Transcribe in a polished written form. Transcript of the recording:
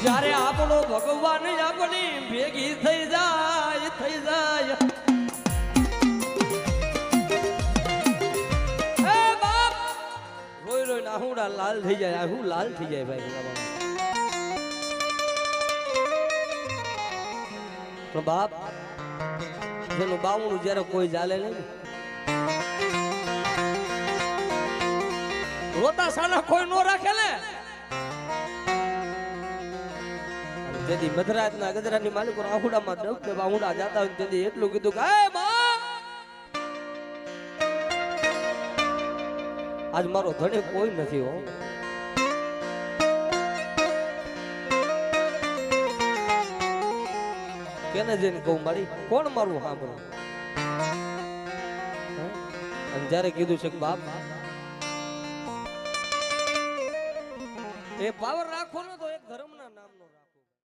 જ્યારે આપણો ભગવાન આપણી ભેગી થઈ જાય એ બાપ રોઈ રોઈ આહુડા લાલ થઈ જાય આહુ લાલ થઈ જાય ભાઈ પણ બાપ જેનું બાવણું જ્યારે કોઈ ચાલે નહીં રોતા સાના કોઈ નો રાખે ને જેથી મધરાતના ગજરાની માલિકો આહુડામાં દબ કે બાહુડા જાતા હોય તેથી એટલું કીધું કે એ માં આજ મારો ધણી કોઈ નથી હો કેને જઈને કહું મારી કોણ મારું સાંભળે અને જ્યારે કીધું છે કે બાપ એ પાવર રાખો ને તો એક ધર્મના નામનો